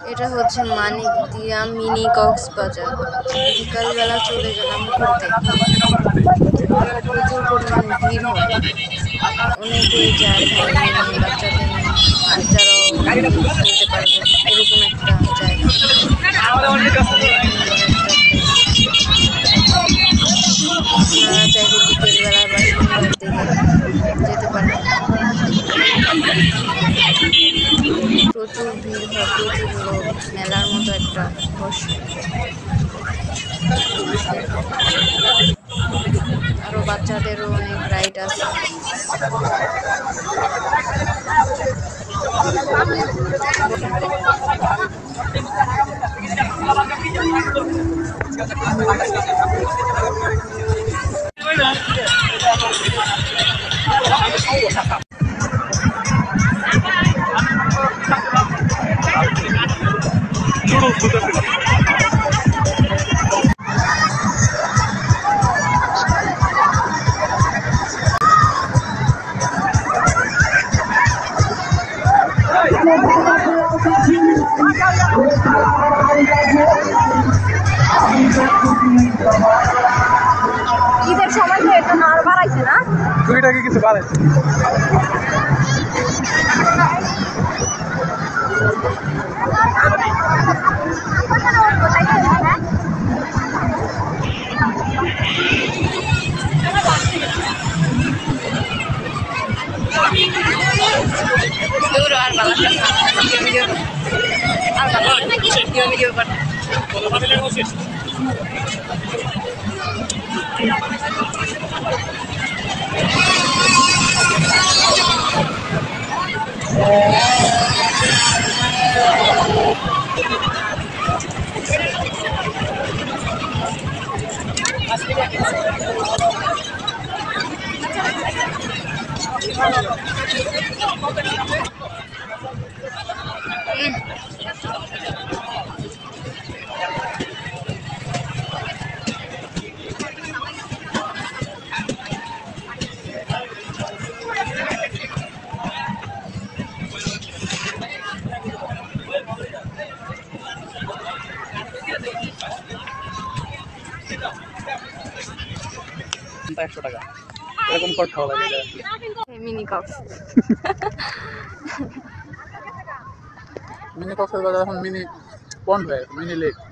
এটা হচ্ছে মানিকদিয়া মিনি কক্সবাজার। বিকালবেলা চলে গেলাম ঘুরতে। প্রচুর পরিমাণে ভিড় হয়, অনেকেই যায় ফ্যামিলি নিয়ে, বাচ্চাদের নিয়ে, বাচ্চারাও খেলতে পারবে, এরকম একটা জায়গা, সুন্দর একটা প্লেস। আপনারা চাইলে বিকেলবেলা বা সন্ধ্যার দিকে যেতে পারবেন। প্রচুর ভিড় হয়, প্রচুর লোক, মেলার মতো একটা বসে। আরো বাচ্চাদেরও অনেক রাইড আছে। ঈদের সময় তো এটা আর বাড়াইছে না, 2 টাকা কিছু বাড়াইছে। $100 এরকম কট খাওয়া লাগে। মিনি কক্স, মিনি কক্সবাজার এখন মিনি পন্ড হয়ে গেছে, মিনি লেক।